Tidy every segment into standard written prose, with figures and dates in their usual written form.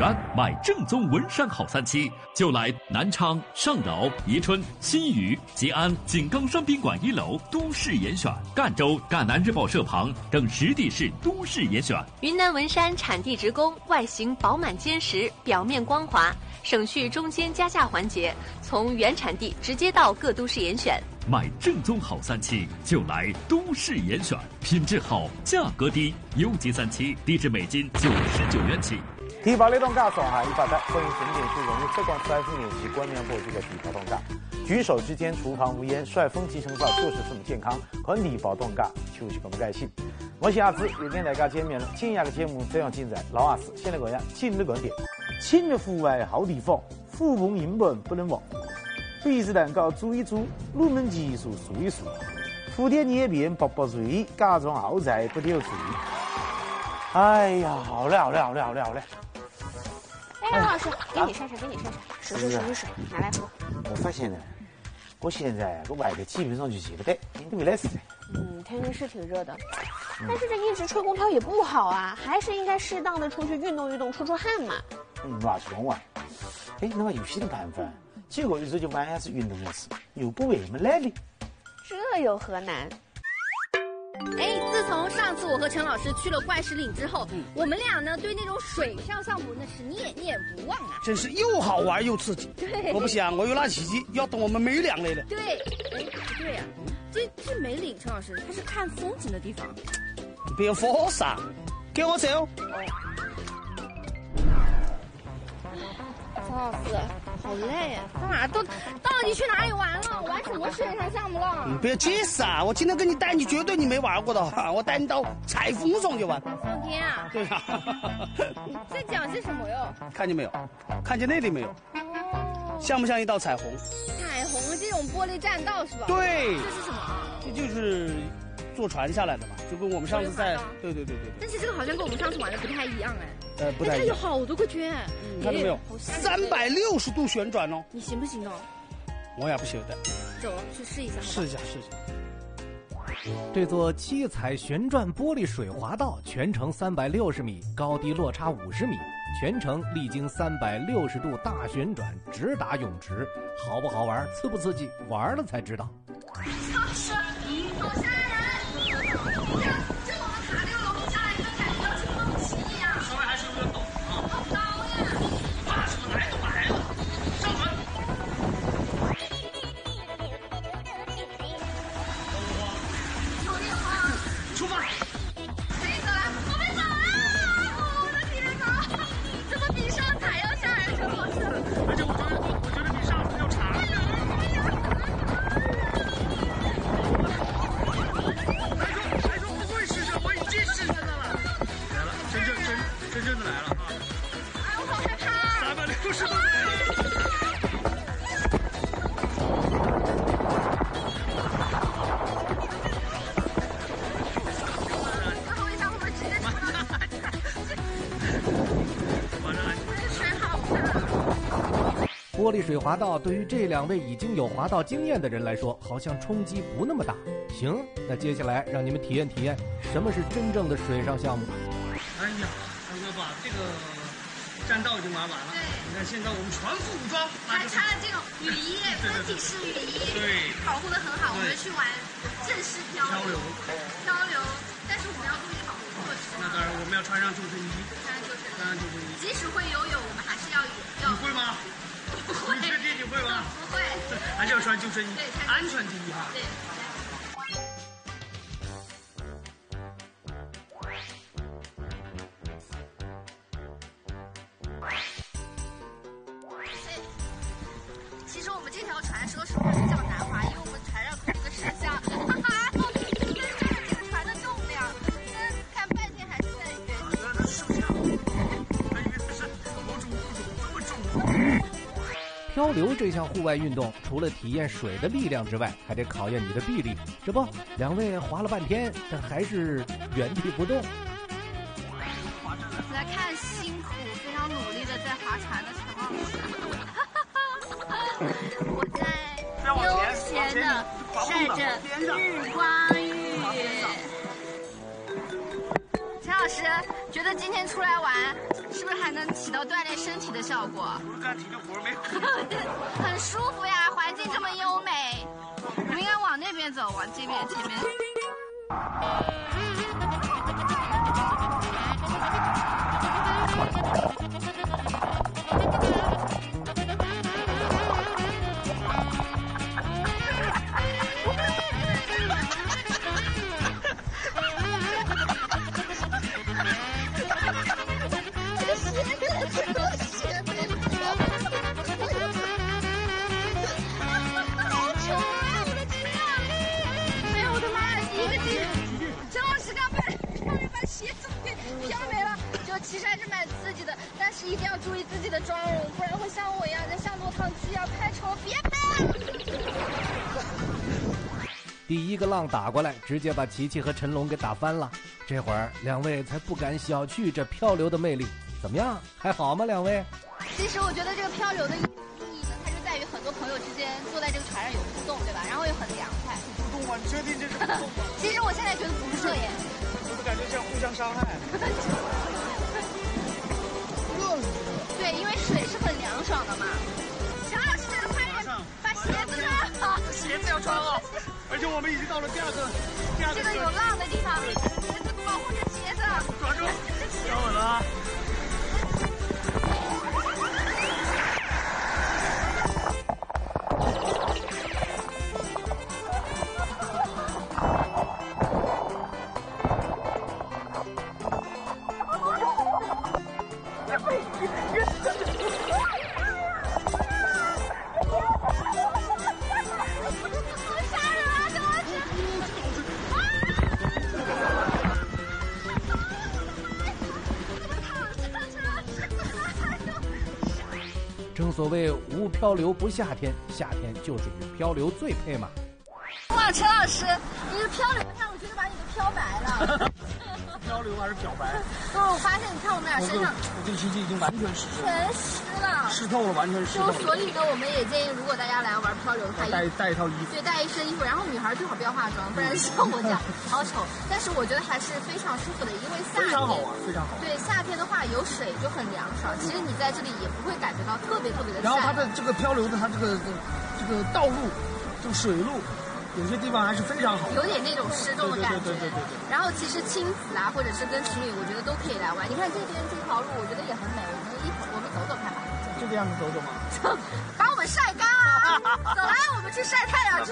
然，买正宗文山好3期，就来南昌、上饶、宜春、新余、吉安井冈山宾馆1楼都市严选，赣州赣南日报社旁正实地市都市严选。 云南文山产地直供，外形饱满坚实，表面光滑，省去中间加价环节，从原产地直接到各都市严选。 买正宗好3期，就来都市严选，品质好，价格低，优级3期，低至每斤99元起。 地保的东家上海100单，欢迎重点去荣誉推广财富年期冠冕播出的地保东家。举手之间，厨房无烟，甩风机清扫就是这么健康。看地保东家，就是这么开心。我是阿志，又跟大家见面了。今夜的节目这样精彩，老阿志先来讲下今日观点：亲的户外好地方，呼朋引伴不能忘。杯子蛋糕煮一煮，入门技术数一数，蝴蝶捏边薄薄脆，家装豪宅不丢罪。哎呀，好嘞，好嘞，好嘞，好嘞，好嘞！ 哎，老师，给你晒晒，给你晒晒，水，拿来喝。 我发现呢，我现在我外头基本上就洗不得，你都没来事。 天气是挺热的，但是这一直吹空调也不好啊，还是应该适当的出去运动运动，出出汗嘛。 那是懂啊。哎，那么有些的办法，这个日子就晚上是运动一次，又不为么来的。 这有何难？ 哎，自从上次我和陈老师去了怪石岭之后，我们俩呢对那种水上项目那是念念不忘啊， 真是又好玩又刺激。 对， 我不想我有那奇迹要等我们梅岭来了。 对，哎，不对呀，这梅岭，陈老师它是看风景的地方。 你别佛傻，跟我走。 陈老师，好累呀！到底去哪里玩了？玩什么水上项目了？ 你别解释啊！我今天跟你带你，绝对你没玩过的哈！我带你到采风上去玩。 风天啊？ 对呀。 你在讲些什么哟？ 看见没有？看见那里没有？像不像一道彩虹？ 彩虹这种玻璃栈道是吧？ 对。 这是什么？ 这就是坐船下来的嘛，就跟我们上次在……对。 但是这个好像跟我们上次玩的不太一样哎。 不太一样。 它有好多个圈， 看到没有？360度旋转哦。 你行不行哦？ 我也不晓得。 走，去试一下。 试一下。 这座七彩旋转玻璃水滑道全程360米，高低落差50米，全程历经360度大旋转，直达泳池。好不好玩？刺不刺激？玩了才知道。 超市走下来，你看，这我们爬6楼下来一个感觉要去蹦极一样。稍微还是有点陡啊。好高呀！ 怕什么？来都来了，上船。 有点慌。 出发。 谁走了？我们走啊！我的天哪！怎么比上次还要吓人，陈老师？ 而且我觉得比上次要长。来说不会试试，我已经试试了。来了，真正的来了啊！ 哎，我好害怕。 360度。 玻璃水滑道对于这2位已经有滑道经验的人来说，好像冲击不那么大。行，那接下来让你们体验体验什么是真正的水上项目。 哎呀，大哥把这个栈道已经玩完了。你看现在我们全副武装， 还穿了这种雨衣，分体式雨衣， 对， 保护得很好。我们去玩正式漂流，但是我们要注意保护措施。 那当然，我们要穿上救生衣。 即使会游泳，我们还是要。 你会吗？ 不会。 你确定你会吗？ 不会。 还是要穿救生衣， 对， 安全第一哈。 对。其实我们这条船说实话比较难划，因为我们船上空的是像这个船的重量，看半天还是在原地。 还以为它是某种物种这么重。 漂流这项户外运动，除了体验水的力量之外，还得考验你的臂力。这不，2位划了半天，但还是原地不动。 来看辛苦、非常努力的在划船的陈老师。我在悠闲的晒着日光浴。陈老师觉得今天出来玩，是不是还能起到锻炼身体的效果？ 不是干体力活没？ 很舒服呀，环境这么优美。我们应该往那边走，往这边前面。其实还是蛮刺激的，但是一定要注意自己的妆容，不然会像我一样在上落汤鸡啊，拍丑别拍。 第一个浪打过来，直接把琪琪和陈龙给打翻了。这会儿两位才不敢小觑这漂流的魅力。怎么样，还好吗？两位？ 其实我觉得这个漂流的意义呢，它就在于很多朋友之间坐在这个船上有互动，对吧？然后又很凉快。 互动吗？你确定这是互动吗？ 其实我现在觉得不是耶， 我感觉像互相伤害。 对，因为水是很凉爽的嘛。乔老师，快点把鞋子穿好。 鞋子要穿好，而且我们已经到了第二个这个有浪的地方，鞋子保护着鞋子。 抓住，抓稳了啊！ 正所谓无漂流不夏天，夏天就是与漂流最配嘛。 哇，陈老师，你这漂流上，我觉得把你给漂白了。 漂流还是漂白？ 哦，我发现你看我们俩身上， 我跟琪琪已经完全湿了， 全湿了， 湿透了，完全湿透了。 所以呢，我们也建议，如果大家来玩漂流的话， 带一套衣服， 对，带一身衣服，然后女孩最好不要化妆，不然像我这样好丑。但是我觉得还是非常舒服的，因为夏天非常好玩，非常好。 对，夏天的话有水就很凉爽，其实你在这里也不会感觉到特别的晒。 然后它的这个漂流的，它这个道路，这个水路。有些地方还是非常好， 有点那种失重的感觉。 对。 然后其实亲子啊，或者是跟情侣，我觉得都可以来玩。你看这边这条路，我觉得也很美。我们走走看吧。 这个样子走走吗？ 把我们晒干啊！走来，我们去晒太阳去。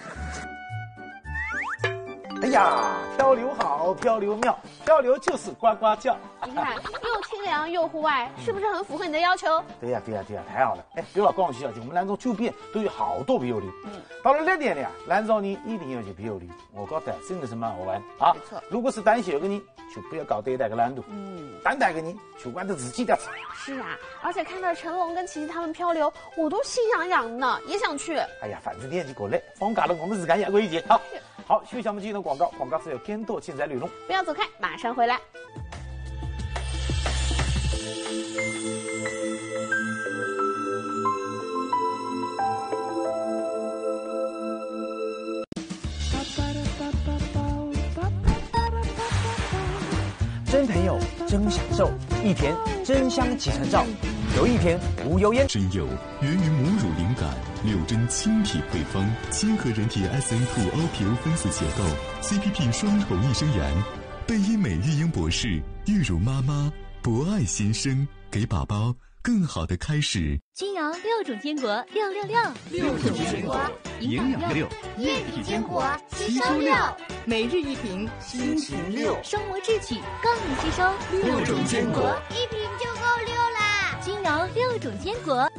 哎呀，漂流好，漂流妙，漂流就是呱呱叫。 你看，又清凉又户外，是不是很符合你的要求？ 对呀，太好了！哎，别老光去小姐，我们兰州周边都有好多漂流。到了热点了呀，兰州人一定要去漂流。我觉得真的是蛮好玩啊。 没错。 如果是胆小的人，就不要搞对待个难度。胆大的人就玩着自己的。 是啊，而且看到成龙跟琪琪他们漂流，我都心痒痒的，也想去。 哎呀，反正年纪过来，放假了我们自干也可以去。好，休息我们进入广告，广告是由更多精彩内容。 不要走开，马上回来。 真朋友，真享受，一田真香集成皂，有一田无油烟。 真油源于母乳灵感，6针轻体配方，亲和人体 SN2 LPO 分子结构 ，CPP 双重益生元。贝因美育婴博士，育乳妈妈博爱新生，给宝宝更好的开始。 君瑶6种坚果666，6种坚果，营养6，液体坚果，吸收6， 每日一瓶，心情6， 生活智取更能吸收 6种坚果， 一瓶就够6啦。君瑶6种坚果。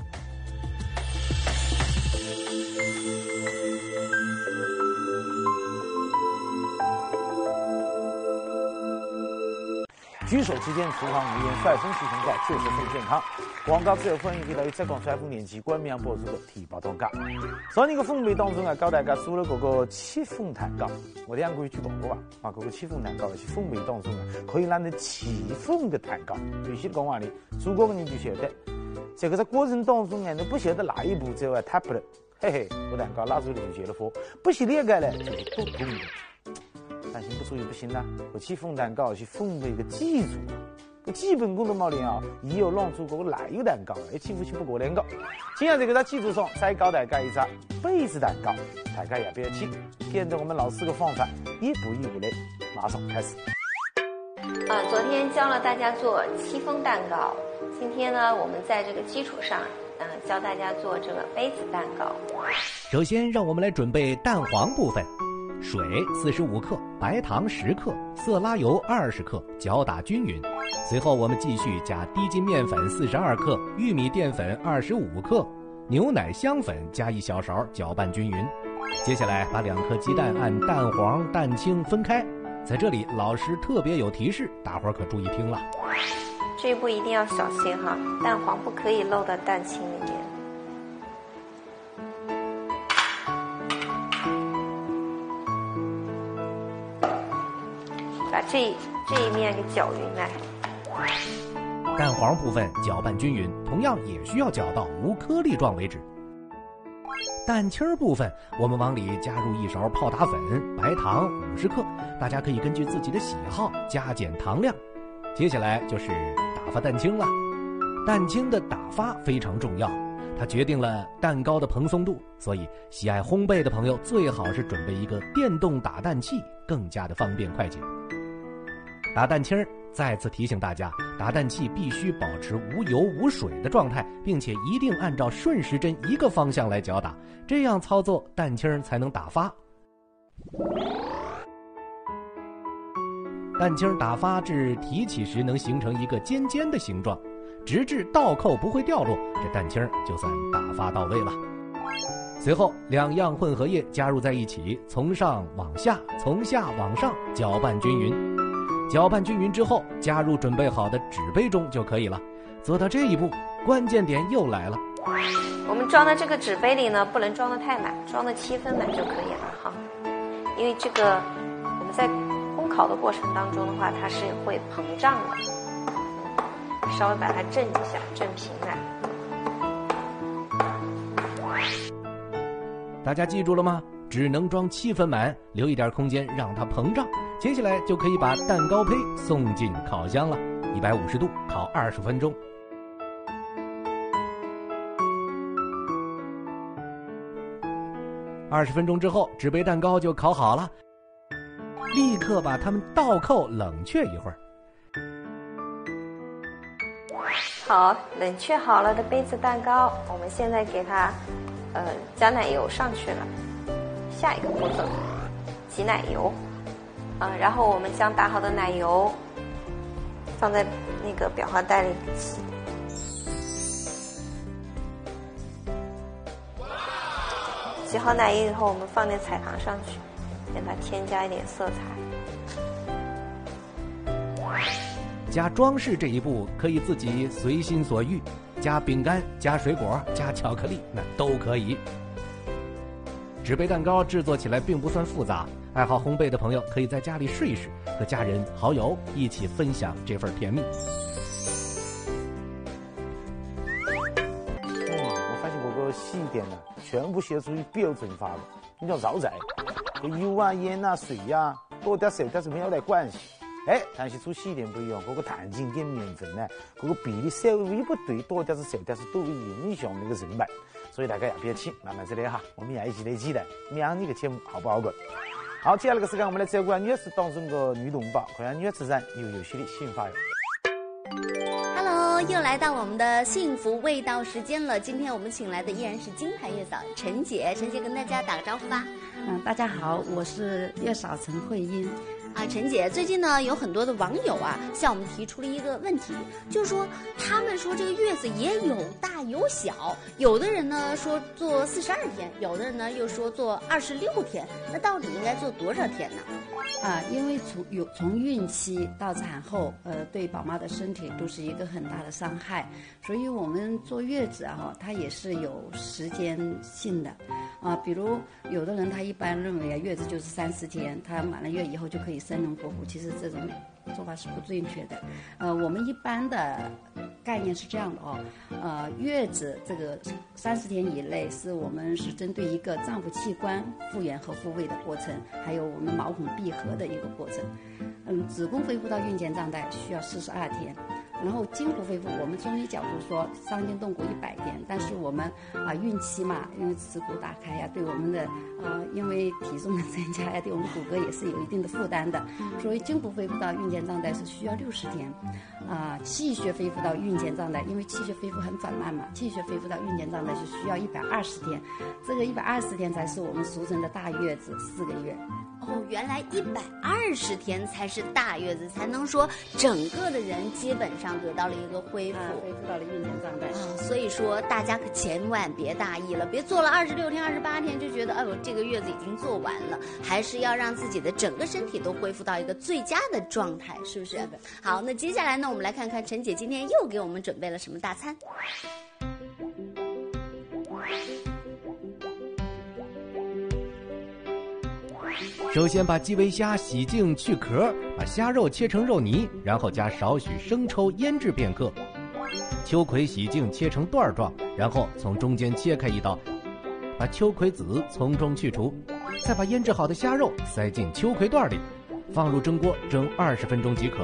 举手之间，厨房无烟，帅风气成罩，就是更健康。广告之后欢迎回到由浙江帅风年纪冠名播出的《体保通价》。上年个风味当中啊，教大家做了这个戚风蛋糕。我哋可以举报过吧？啊，这个戚风蛋糕是风味当中啊，可以让人起风的蛋糕。有些讲话哩，做过的人就晓得，在这个过程当中啊，你不晓得哪一步骤啊，踏不了，嘿嘿，我蛋糕拉出来就结了火，不洗裂开了就是不通的。但行不出也不行啦，我戚风蛋糕是风味的基础， 基本功都冇练好，伊有弄出个奶油蛋糕，一起不过两个。今日这个在基础上再教大家一个杯子蛋糕，大家也不要气，跟着我们老师的方法，一步一步来，马上开始。 昨天教了大家做戚风蛋糕，今天呢，我们在这个基础上，教大家做这个杯子蛋糕。 首先，让我们来准备蛋黄部分。水45克，白糖10克，色拉油20克，搅打均匀。随后我们继续加低筋面粉42克，玉米淀粉25克，牛奶香粉加1小勺，搅拌均匀。接下来把2颗鸡蛋按蛋黄、蛋清分开。在这里，老师特别有提示，大伙儿可注意听了。 这一步一定要小心哈，蛋黄不可以漏到蛋清里面。把这一面给搅匀来。 蛋黄部分搅拌均匀，同样也需要搅到无颗粒状为止。蛋清部分，我们往里加入1勺泡打粉，白糖50克，大家可以根据自己的喜好加减糖量。接下来就是打发蛋清了。蛋清的打发非常重要，它决定了蛋糕的蓬松度，所以喜爱烘焙的朋友最好是准备一个电动打蛋器，更加的方便快捷。打蛋清，再次提醒大家，打蛋器必须保持无油无水的状态，并且一定按照顺时针一个方向来搅打，这样操作蛋清才能打发。蛋清打发至提起时能形成一个尖尖的形状，直至倒扣不会掉落，这蛋清就算打发到位了。随后2样混合液加入在一起，从上往下，从下往上搅拌均匀。搅拌均匀之后，加入准备好的纸杯中就可以了。做到这一步，关键点又来了。 我们装的这个纸杯里呢，不能装得太满，装的7分满就可以了哈。因为这个我们在烘烤的过程当中的话，它是会膨胀的，稍微把它震一下，震平来。 大家记住了吗？只能装7分满，留一点空间让它膨胀。接下来就可以把蛋糕胚送进烤箱了，150度烤20分钟。20分钟之后，纸杯蛋糕就烤好了，立刻把它们倒扣冷却一会儿。 好，冷却好了的杯子蛋糕，我们现在给它加奶油上去了。下一个步骤，挤奶油。然后我们将打好的奶油放在那个裱花袋里挤。挤好奶油以后，我们放点彩糖上去，给它添加一点色彩。 加装饰这一步可以自己随心所欲，加饼干、加水果、加巧克力，那都可以。纸杯蛋糕制作起来并不算复杂，爱好烘焙的朋友可以在家里试一试，和家人好友一起分享这份甜蜜。 我发现我个西点呢，全部写属于标准化的，你像烧菜，油啊、盐啊、水啊，多点少点是没有点关系。但是做西点不一样，个蛋清跟面粉呢，个比例稍微不对，多点是少点是都会影响那个成败。所以大家也别气，慢慢再来哈，我们也一起来期待明年的节目好不好过？好，接下来的时间我们来照顾女士当中的女同胞，看看女子上有些的新发哟。 Hello， 又来到我们的幸福味道时间了。今天我们请来的依然是金牌月嫂陈姐，陈姐跟大家打个招呼吧。 大家好，我是月嫂陈慧英。 陈姐，最近呢有很多的网友向我们提出了一个问题，就是说他们说这个月子也有大有小，有的人呢说做42天，有的人呢又说做26天，那到底应该做多少天呢？ 因为从孕期到产后，对宝妈的身体都是一个很大的伤害，所以我们坐月子它也是有时间性的，比如有的人他一般认为月子就是30天，他满了月以后就可以生龙活虎，其实这种做法是不正确的。我们一般的概念是这样的月子这个30天以内是我们是针对一个脏腑器官复原和复位的过程，还有我们毛孔闭合的一个过程。 子宫恢复到孕前状态需要42天。然后筋骨恢复，我们中医角度说伤筋动骨100天，但是我们孕期嘛，因为子骨打开呀，对我们的因为体重的增加呀，对我们骨骼也是有一定的负担的，所以筋骨恢复到孕前状态是需要60天，气血恢复到孕前状态，因为气血恢复很缓慢嘛，气血恢复到孕前状态是需要120天，这个120天才是我们俗称的大月子4个月。 哦，原来120天才是大月子，才能说整个的人基本上得到了一个恢复， 恢复到了孕前状态。 所以说大家可千万别大意了，别做了26天、28天就觉得，哎呦，这个月子已经做完了，还是要让自己的整个身体都恢复到一个最佳的状态，是不是？好，那接下来呢，我们来看看陈姐今天又给我们准备了什么大餐。 首先把基围虾洗净去壳，把虾肉切成肉泥，然后加少许生抽腌制片刻。秋葵洗净切成段状，然后从中间切开一刀，把秋葵籽从中去除，再把腌制好的虾肉塞进秋葵段里，放入蒸锅蒸20分钟即可。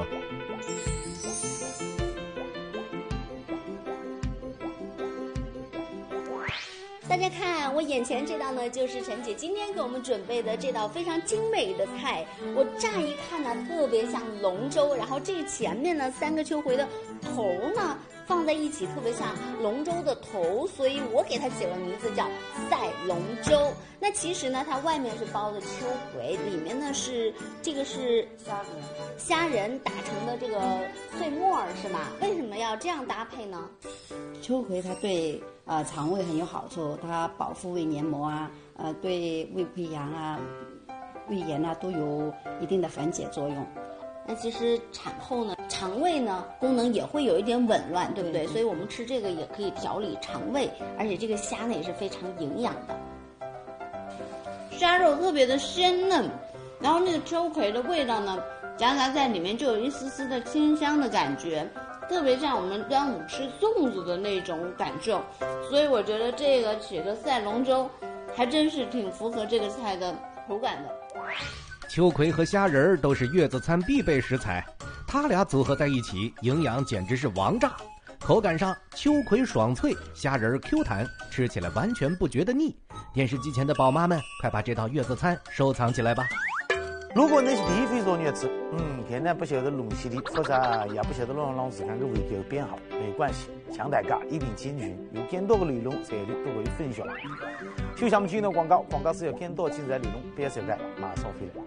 大家看，我眼前这道呢，就是陈姐今天给我们准备的这道非常精美的菜。我乍一看呢，特别像龙舟，然后这前面呢3个秋葵的头呢放在一起，特别像龙舟的头，所以我给它起了名字叫赛龙舟。那其实呢，它外面是包的秋葵，里面呢是这个是虾仁打成的这个碎末儿，是吗？为什么要这样搭配呢？ 秋葵它对肠胃很有好处，它保护胃黏膜啊，对胃溃疡啊、胃炎啊都有一定的缓解作用。 那其实产后呢，肠胃呢功能也会有一点紊乱，对不对？所以我们吃这个也可以调理肠胃，而且这个虾呢也是非常营养的。虾肉特别的鲜嫩，然后那个秋葵的味道呢，夹杂在里面就有一丝丝的清香的感觉。特别像我们端午吃粽子的那种感受，所以我觉得这个起个赛龙舟，还真是挺符合这个菜的口感的。 秋葵和虾仁儿都是月子餐必备食材，它俩组合在一起，营养简直是王炸。口感上，秋葵爽脆，虾仁儿 Q 弹，吃起来完全不觉得腻。电视机前的宝妈们，快把这道月子餐收藏起来吧。 如果你是第一回坐月子，现在不晓得弄起的复杂，也不晓得让自家的胃口变好，没关系，强大家一定进群，有更多的内容在这里都可以分享。就像我们今天的广告是有更多精彩内容，别走开，马上回来。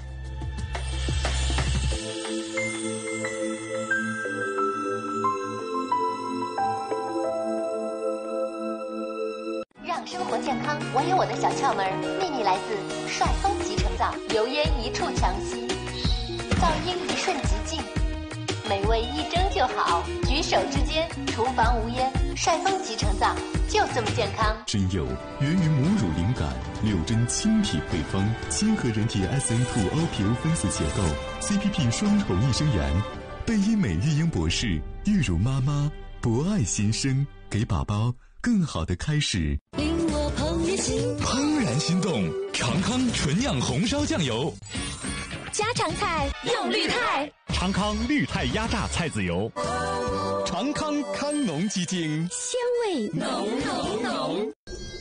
让生活健康，我有我的小窍门，秘密来自帅风集成皂，油烟一触强吸，噪音一瞬即净，美味一蒸就好，举手之间厨房无烟。帅风集成皂就这么健康。 真柚源于母乳灵感，6针轻体配方，亲和人体 SN2-OPO 分子结构 ，CPP 双重益生元，贝因美育婴博士，育乳妈妈博爱新生，给宝宝更好的开始。 令我怦然心动，长康纯酿红烧酱油， 家常菜用绿泰， 长康绿泰压榨菜籽油，长康康农鸡精， 鲜味浓。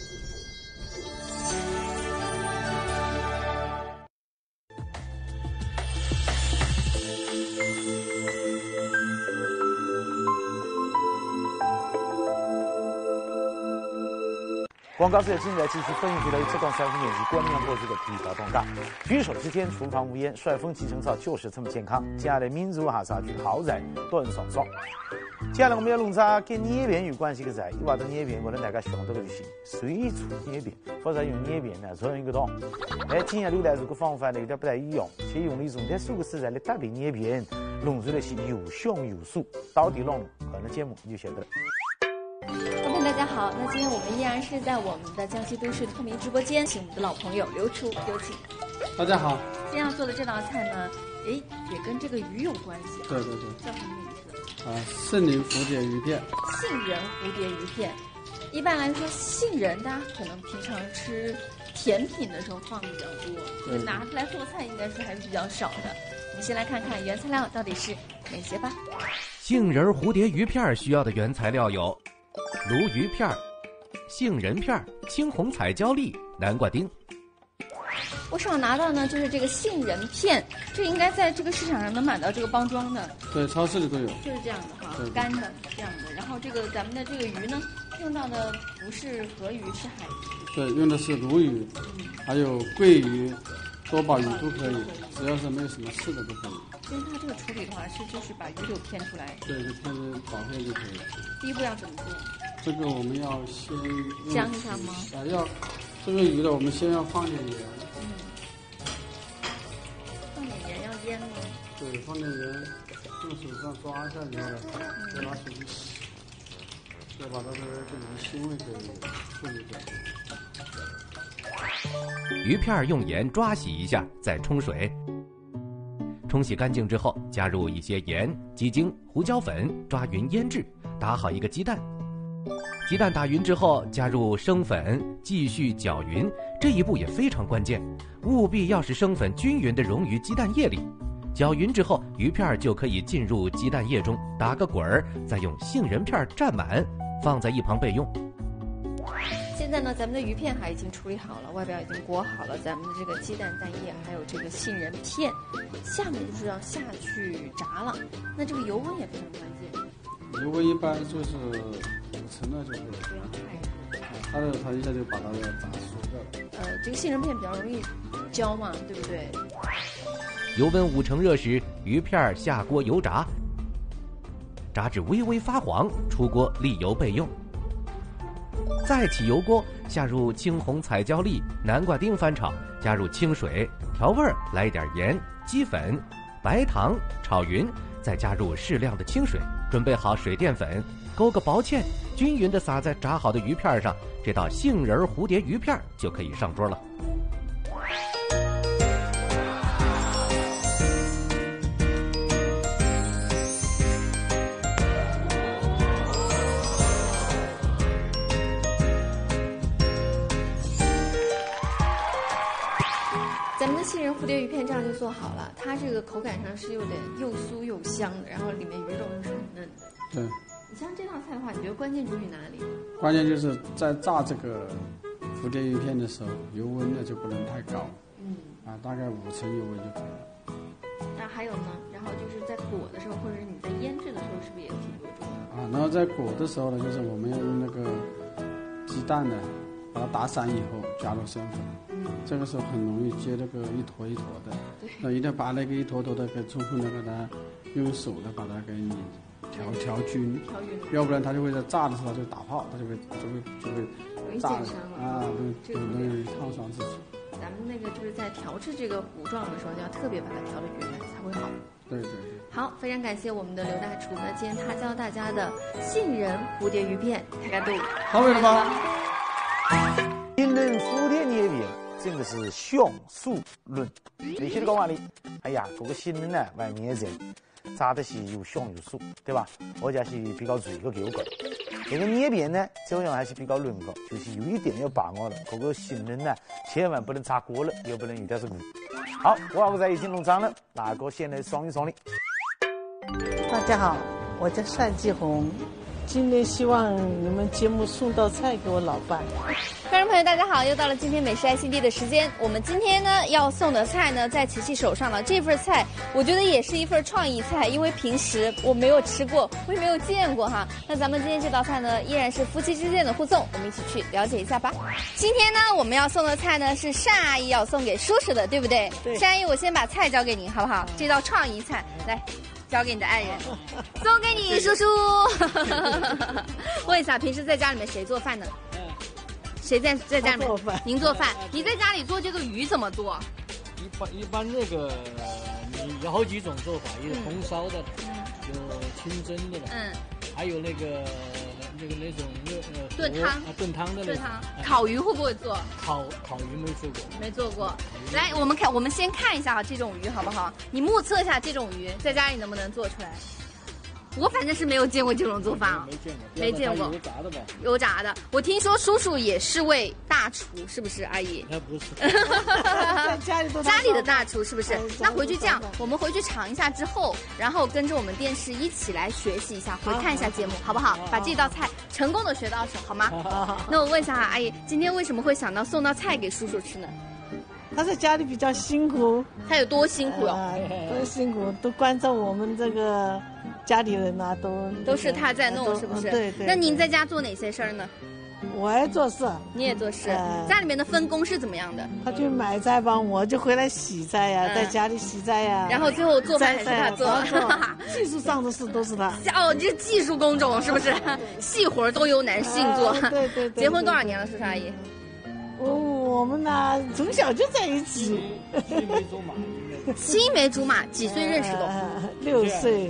广告之后，现在继续分析到浙江3府演习官面播出的地道动感。举手之间，厨房无烟，帅风集成皂就是这么健康。接下来民族哈啥句好在端上烧。接下来我们要弄啥跟捏边有关系的菜，一话到捏边，可能大家想到的就是水煮捏边，或者用捏边呢做一个汤。今天留来这个方法呢有点不太一样，且用了一种特殊的食材来搭配捏边，弄出来是又香又酥。到底弄可能节目你就晓得了。 大家好，那今天我们依然是在我们的江西都市透明直播间，请我们的老朋友刘厨有请。 大家好， 今天要做的这道菜呢，也跟这个鱼有关系。 对， 叫什么名字？ 杏仁蝴蝶鱼片。 杏仁蝴蝶鱼片，一般来说，杏仁大家可能平常吃甜品的时候放的比较多，拿出来做菜应该是还是比较少的。 们先来看看原材料到底是哪些吧。 杏仁蝴蝶鱼片需要的原材料有鲈鱼片、杏仁片、青红彩椒粒、南瓜丁。 我手上拿到呢就是这个杏仁片，这应该在这个市场上能买到这个包装的。 对，超市里都有。 就是这样的哈， 对干的这样的。然后这个咱们的这个鱼呢，用到的不是河鱼，是海鱼。 对，用的是鲈鱼，还有桂鱼、多宝鱼都可以，只要是没有什么刺的都可以。 其实它这个处理的话就是把鱼柳片出来。 对，就片子薄片就可以了。 第一步要怎么做？ 这个我们要先姜一下吗？ 要这个鱼呢，我们先要放点盐。 放点盐要腌吗？ 对，放点盐，用手上抓一下以后呢，再拿水去洗，再把它的这鱼腥味给处理掉。 鱼片用盐抓洗一下，再冲水。冲洗干净之后，加入一些盐、鸡精、胡椒粉，抓匀腌制。打好一个鸡蛋，鸡蛋打匀之后，加入生粉，继续搅匀。这一步也非常关键，务必要使生粉均匀地溶于鸡蛋液里。搅匀之后，鱼片就可以进入鸡蛋液中，打个滚儿，再用杏仁片蘸满，放在一旁备用。 现在呢，咱们的鱼片已经处理好了，外表已经裹好了咱们的这个鸡蛋蛋液，还有这个杏仁片，下面就是要下去炸了。那这个油温也非常关键。 油温一般就是5成的就可以，不要太热，它一下就把它炸熟掉了。 这个杏仁片比较容易焦嘛，对不对？ 油温5成热时，鱼片下锅油炸，炸至微微发黄，出锅沥油备用。再起油锅，下入青红彩椒粒、南瓜丁翻炒，加入清水调味儿，来一点盐、鸡粉、白糖炒匀，再加入适量的清水，准备好水淀粉，勾个薄芡，均匀地撒在炸好的鱼片上，这道杏仁蝴蝶鱼片就可以上桌了。 咱们的杏仁蝴蝶鱼片这样就做好了，它这个口感上是有点又酥又香的，然后里面鱼肉又是很嫩的。 对。 你像这道菜的话，你觉得关键处于哪里？ 关键就是在炸这个蝴蝶鱼片的时候，油温呢就不能太高。大概5成油温就可以了。 那还有呢？然后就是在裹的时候，或者是你在腌制的时候，是不是也挺多重要？ 然后在裹的时候呢，就是我们要用那个鸡蛋呢，把它打散以后加入生粉。这个时候很容易接那个一坨一坨的，那一定要把那个一坨坨的给充分的给它用手的把它给你调均，要不然它就会在炸的时候就打泡，它就会炸对，容易烫伤自己。 咱们那个就是在调制这个糊状的时候，就要特别把它调得匀才会好。 对。 好，非常感谢我们的刘大厨呢，今天他教大家的杏仁蝴蝶鱼片，开干肚。 好味了吧？ 杏仁蝴蝶捏饼真的是香酥润。那些人讲话哩，哎呀，这个杏仁呢，外面人炸的是又香又酥，对吧？而且是比较脆个口感。这个捏饼呢，这样还是比较润个，就是有一点要把握了。这个杏仁呢，千万不能炸过了，又不能有点是糊。好，我两个在已经弄脏了，哪个先来爽一爽哩？ 大家好，我叫单继红。今天希望你们节目送道菜给我老伴。 观众朋友大家好，又到了今天美食爱心地的时间。我们今天呢要送的菜呢，在琪琪手上了。这份菜我觉得也是一份创意菜，因为平时我没有吃过，我也没有见过哈。那咱们今天这道菜呢，依然是夫妻之间的互送，我们一起去了解一下吧。今天呢，我们要送的菜呢是单阿姨要送给叔叔的，对不对？对。单阿姨，我先把菜交给您，好不好？这道创意菜，来。交给你的爱人，送给你叔叔。问一下，平时在家里面谁做饭呢？谁在家里面做饭？您做饭？你在家里做这个鱼怎么做？ 一般那个你有好几种做法，有红烧的，有清蒸的，还有那种炖汤的。炖汤。 烤鱼会不会做？ 烤鱼没做过。 没做过。来，我们先看一下这种鱼好不好？你目测一下这种鱼在家里能不能做出来？ 我反正是没有见过这种做法，没见过。 油炸的吧？ 油炸的。我听说叔叔也是位大厨，是不是，阿姨？ 那不是。 家里的大厨是不是？那回去这样，我们回去尝一下之后，然后跟着我们电视一起来学习一下，回看一下节目，好不好？把这道菜成功的学到手，好吗？好。那我问一下阿姨，今天为什么会想到送道菜给叔叔吃呢？ 他在家里比较辛苦。 他有多辛苦多辛苦，都关照我们这个家里人啊， 都是他在弄，是不是？ 对。 那您在家做哪些事儿呢？ 我爱做事。 你也做事。家里面的分工是怎么样的？ 他去买菜帮我，就回来洗菜呀，在家里洗菜呀。 然后最后做饭还是他做。 技术上的事都是他。 哦，这技术工种是不是？细活都由男性做。 对。 结婚多少年了，叔叔阿姨？ 我们呢，从小就在一起。 青梅竹马，几岁认识的 ？6岁。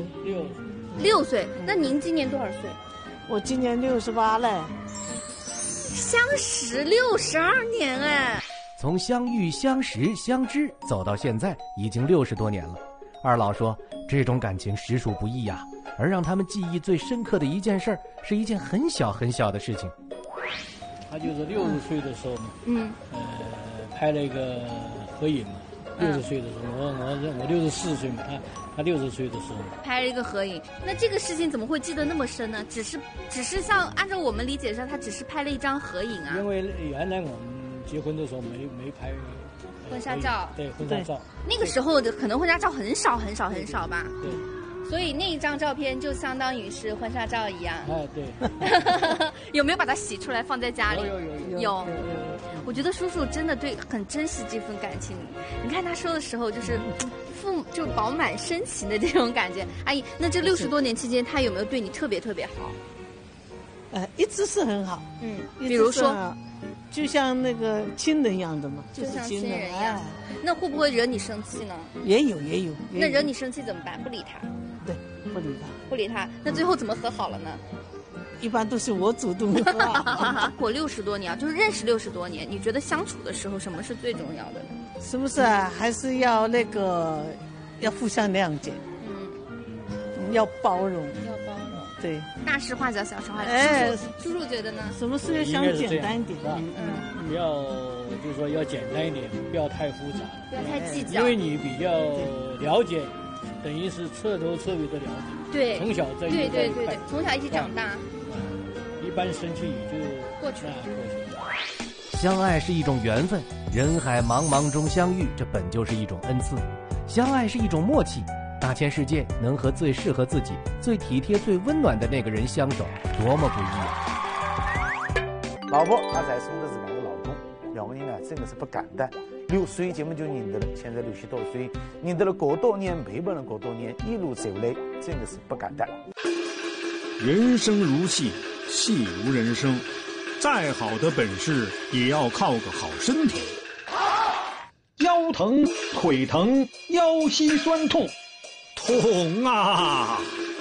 6岁。那您今年多少岁？ 我今年68了。 相识62年哎。 从相遇、相识、相知走到现在，已经60多年了。二老说，这种感情实属不易呀。而让他们记忆最深刻的一件事，是一件很小很小的事情。 他就是60岁的时候嘛，拍了一个合影嘛。60岁的时候，我64岁嘛，他60岁的时候拍了一个合影。那这个事情怎么会记得那么深呢？只是像按照我们理解上，他只是拍了一张合影啊。 因为原来我们结婚的时候没拍婚纱照， 对婚纱照。 那个时候的可能婚纱照很少吧。 对。 所以那一张照片就相当于是婚纱照一样。 哎，对。 有没有把它洗出来放在家里？ 有。 我觉得叔叔真的很珍惜这份感情。你看他说的时候，就是就饱满深情的这种感觉。阿姨，那这60多年期间，他有没有对你特别特别好？ 一直是很好。 比如说， 就像那个亲人一样的嘛， 就像亲人一样。那会不会惹你生气呢？ 也有。 那惹你生气怎么办？不理他。 对，不理他。 那最后怎么和好了呢？ 一般都是我主动的。 我60多年，就是认识60多年，你觉得相处的时候什么是最重要的呢？ 是不是啊？还是要要互相谅解，要包容。对， 大事化小，小事化小。叔叔觉得呢？ 什么事要想简单一点。 不要就是说要简单一点，不要太复杂， 不要太计较。 因为你比较了解，等于是彻头彻尾的了解。 对， 从小在一起。 对，从小一起长大。 一般生气也就过去了。 相爱是一种缘分，人海茫茫中相遇，这本就是一种恩赐。相爱是一种默契，大千世界能和最适合自己、最体贴、最温暖的那个人相守，多么不易啊！ 老婆，那才送的是两个老公，两个人呢真的是不简单。6岁节目就认得了，现在60多岁，认得了过多年，陪伴了过多年，一路走来真的是不简单。 人生如戏，戏如人生，再好的本事也要靠个好身体。 腰疼、腿疼、腰膝酸痛， 痛啊！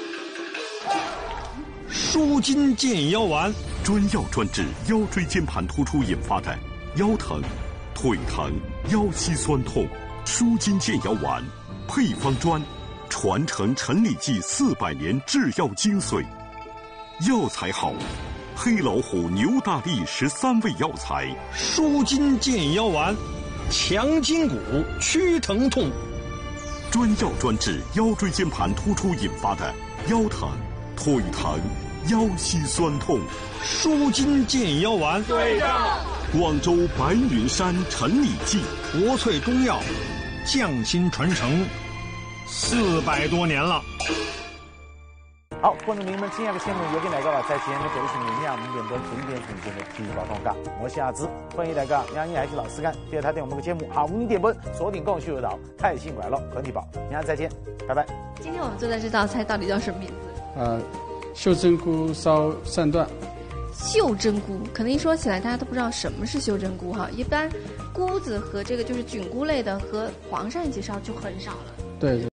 舒筋健腰丸， 专药专治腰椎间盘突出引发的腰疼、腿疼、腰膝酸痛。舒筋健腰丸，配方专，传承陈李济400年制药精髓。药材好，黑老虎、牛大力13味药材。 舒筋健腰丸，强筋骨，祛疼痛。 专药专治腰椎间盘突出引发的腰疼、腿疼、腰膝酸痛。 舒筋健腰丸， 对的。 广州白云山陈李济国粹中药，匠心传承400多年了。 好，观众朋友们，今天的节目又跟大家在今天的这是明天5点多重点呈现的体育报通告，我是阿志，欢迎大家让你还是老时间，谢谢他对我们的节目下午5点半锁定广州岛开心快乐和你报，明天再见，拜拜。 今天我们做的这道菜到底叫什么名字？ 袖珍菇烧鳝段。 袖珍菇，可能一说起来大家都不知道什么是袖珍菇哈，一般菇子和这个就是菌菇类的和黄鳝一起烧就很少了。 对。